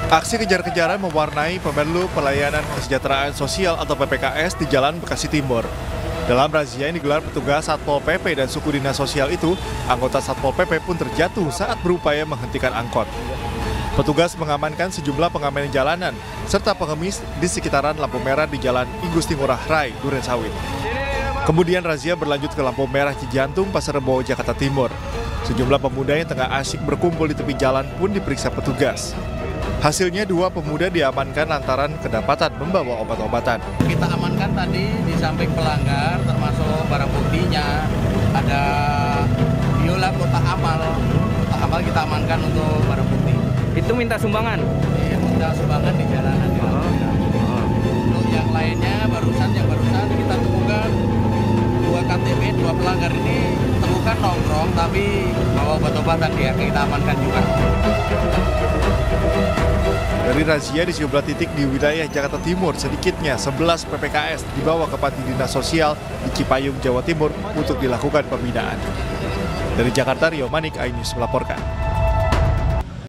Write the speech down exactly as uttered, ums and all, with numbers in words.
Aksi kejar-kejaran mewarnai Pemenlu Pelayanan Kesejahteraan Sosial atau P P K S di Jalan Bekasi Timur. Dalam razia yang digelar petugas Satpol P P dan suku dinas sosial itu, anggota Satpol P P pun terjatuh saat berupaya menghentikan angkot. Petugas mengamankan sejumlah pengamen jalanan serta pengemis di sekitaran lampu merah di Jalan I Gusti Ngurah Rai, Durensawit. Kemudian razia berlanjut ke lampu merah Cijantung, Pasar Rebo, Jakarta Timur. Sejumlah pemuda yang tengah asyik berkumpul di tepi jalan pun diperiksa petugas. Hasilnya dua pemuda diamankan lantaran kedapatan membawa obat-obatan. Kita amankan tadi di samping pelanggar termasuk barang buktinya ada biola kotak amal. Kotak amal kita amankan untuk barang bukti. Itu minta sumbangan? Iya, minta sumbangan di jalanan di lampu merah. Untuk yang lainnya barusan yang barusan kita temukan dua K T P, dua pelanggar ini temukan nongkrong tapi bawa obat-obatan dia kita amankan juga. Dari razia di sejumlah titik di wilayah Jakarta Timur, sedikitnya sebelas P P K S dibawa ke Panti Dinas Sosial di Cipayung, Jawa Timur untuk dilakukan pembinaan. Dari Jakarta, Rio Manik, iNews melaporkan.